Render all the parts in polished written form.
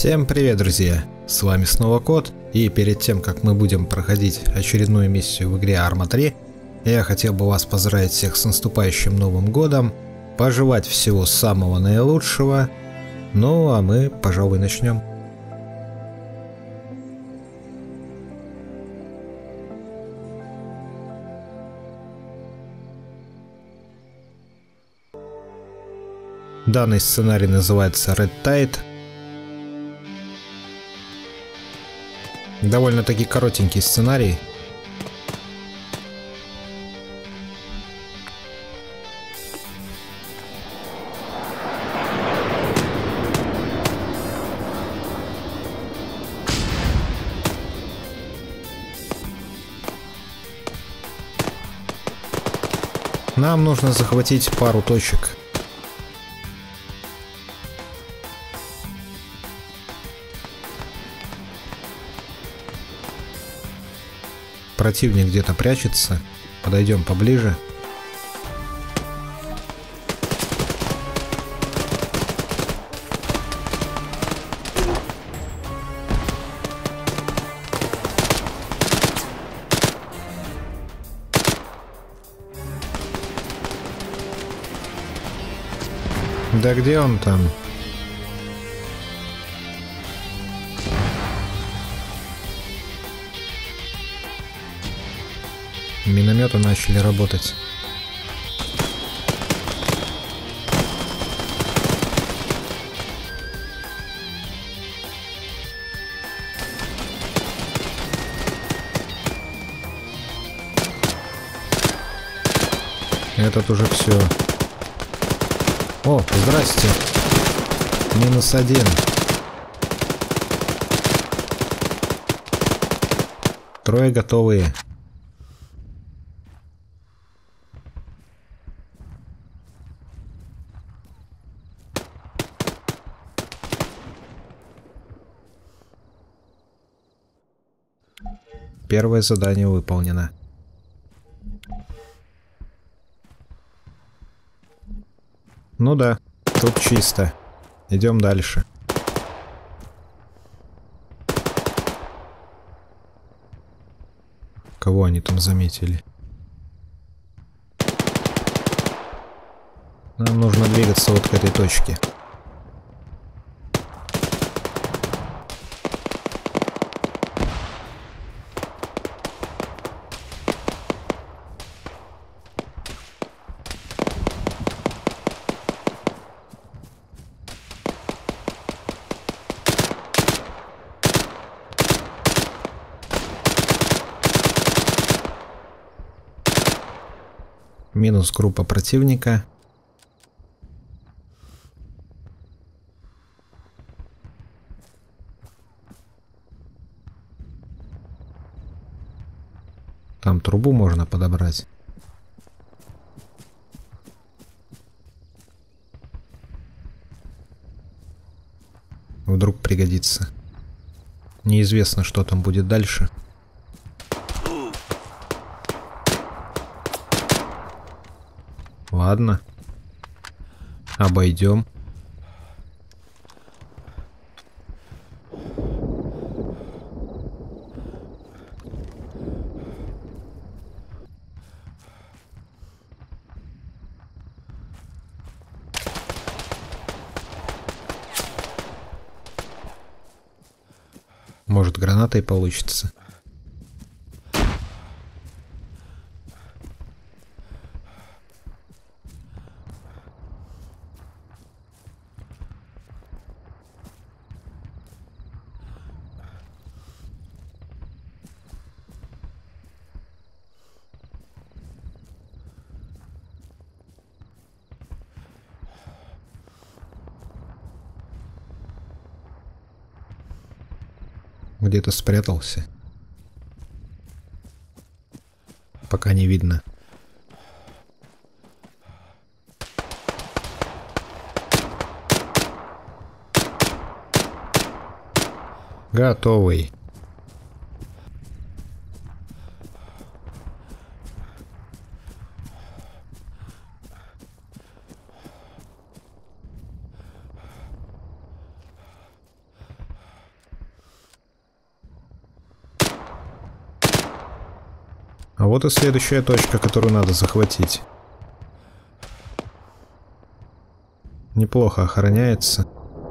Всем привет, друзья! С вами снова Кот, и перед тем, как мы будем проходить очередную миссию в игре Arma 3, я хотел бы вас поздравить всех с наступающим Новым Годом, пожелать всего самого наилучшего, ну а мы, пожалуй, начнем. Данный сценарий называется Red Tide. Довольно-таки коротенький сценарий. Нам нужно захватить пару точек. Противник где-то прячется. Подойдем поближе. Да где он там? Минометы начали работать. Этот уже все. О, здрасте. -1. Трое готовые. Первое задание выполнено. Ну да, тут чисто. Идем дальше. Кого они там заметили? Нам нужно двигаться вот к этой точке. Минус группа противника. Там трубу можно подобрать. Вдруг пригодится. Неизвестно, что там будет дальше. Ладно. Обойдем. Может, гранатой получится. Где-то спрятался. Пока не видно. Готовый. А вот и следующая точка, которую надо захватить. Неплохо охраняется.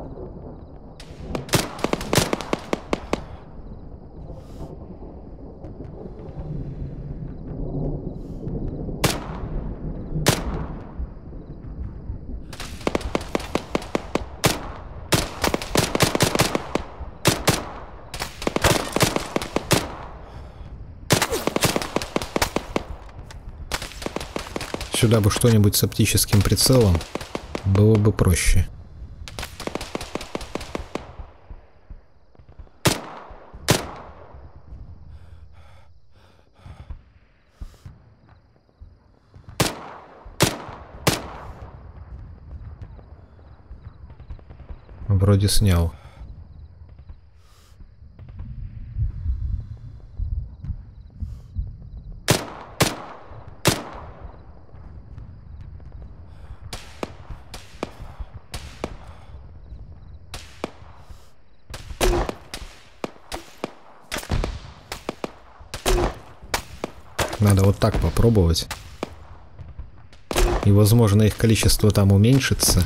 Сюда бы что-нибудь с оптическим прицелом, было бы проще. Вроде снял. Надо вот так попробовать. И, возможно, их количество там уменьшится.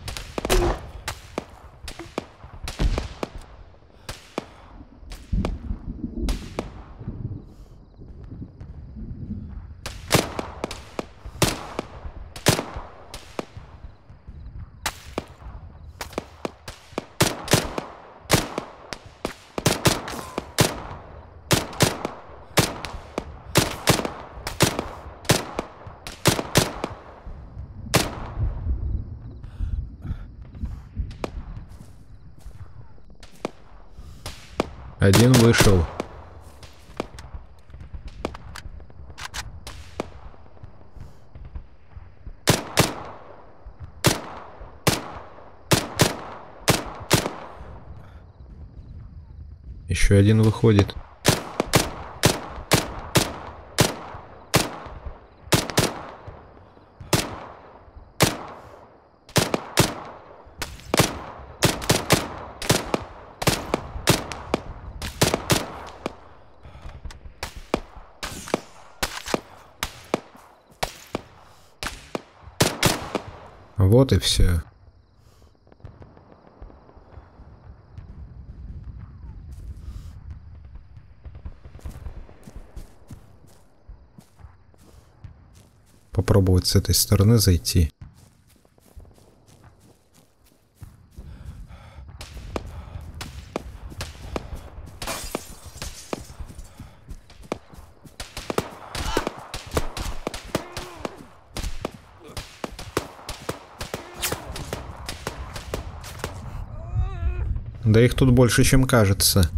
Один вышел. Еще один выходит. Вот и все. Попробовать с этой стороны зайти. Да их тут больше, чем кажется.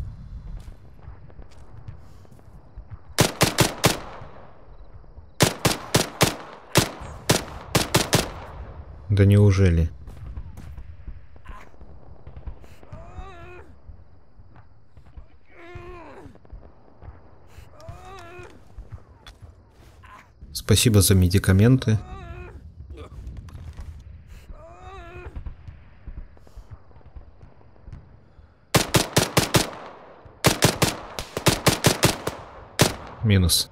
Да неужели? Спасибо за медикаменты. Минус.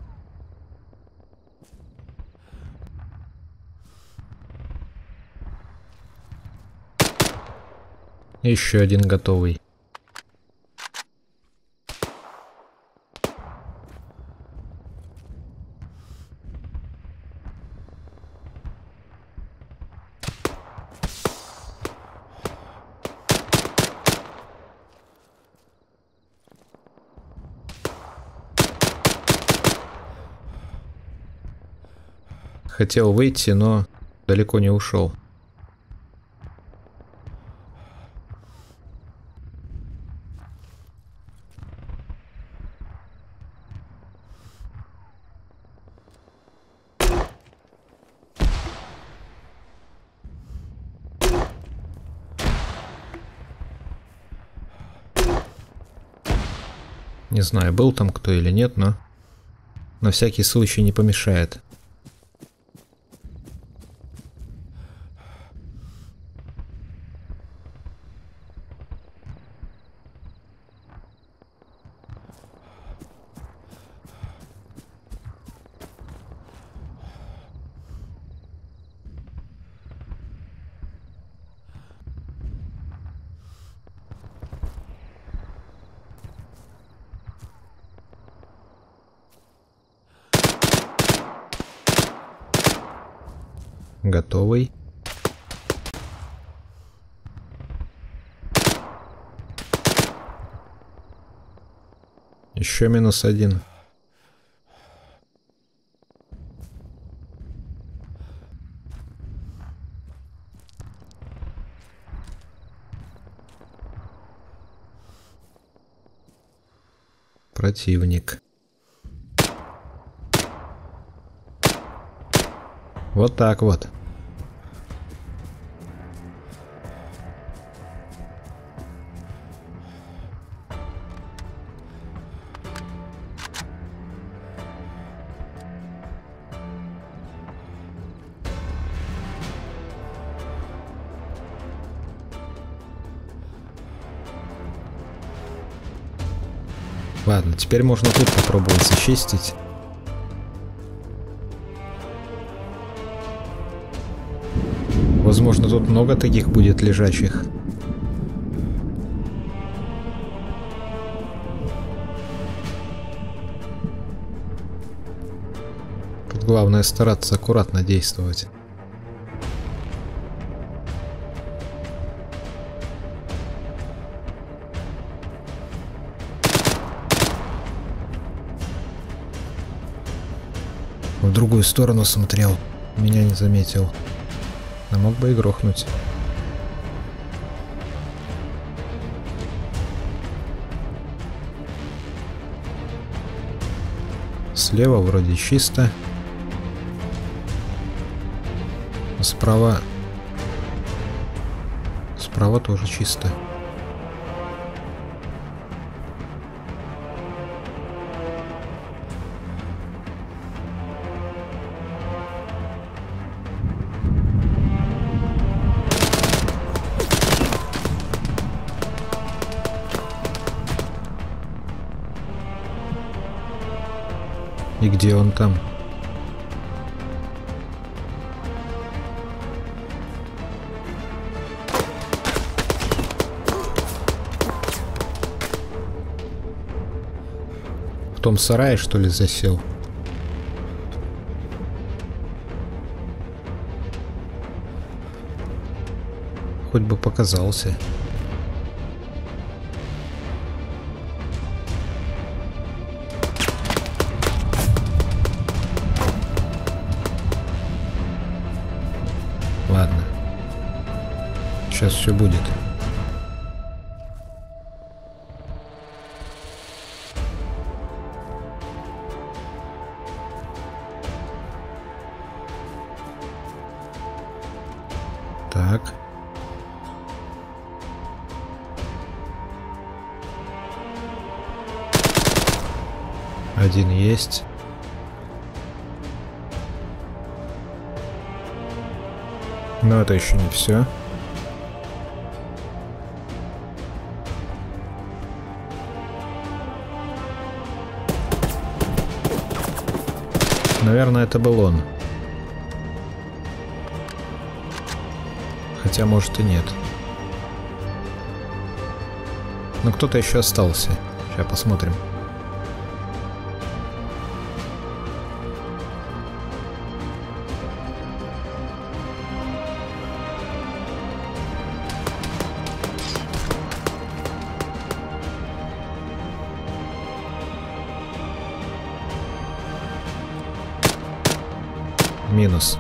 Еще один готовый. Хотел выйти, но далеко не ушел. Не знаю, был там кто или нет, но на всякий случай не помешает. Готовый. Еще -1. Противник. Вот так вот. Ладно, теперь можно тут попробовать зачистить. Возможно, тут много таких будет лежачих. Тут главное стараться аккуратно действовать. В другую сторону смотрел, меня не заметил. А мог бы и грохнуть. Слева вроде чисто. Справа тоже чисто. И где он там? В том сарае, что ли, засел? Хоть бы показался. Ладно. Сейчас все будет. Так. Один есть. Но это еще не все. Наверное, это был он. Хотя, может, и нет. Но кто-то еще остался. Сейчас посмотрим. Минус.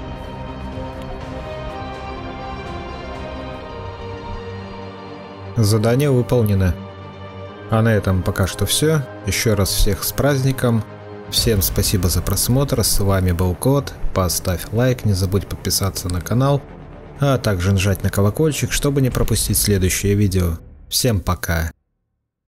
Задание выполнено. А на этом пока что все. Еще раз всех с праздником. Всем спасибо за просмотр. С вами был Кот. Поставь лайк, не забудь подписаться на канал, а также нажать на колокольчик, чтобы не пропустить следующее видео. Всем пока.